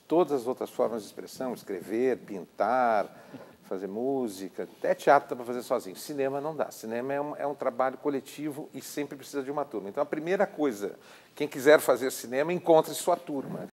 todas as outras formas de expressão, escrever, pintar, fazer música, até teatro dá para fazer sozinho. Cinema não dá. Cinema é um trabalho coletivo e sempre precisa de uma turma. Então, a primeira coisa, quem quiser fazer cinema, encontre sua turma.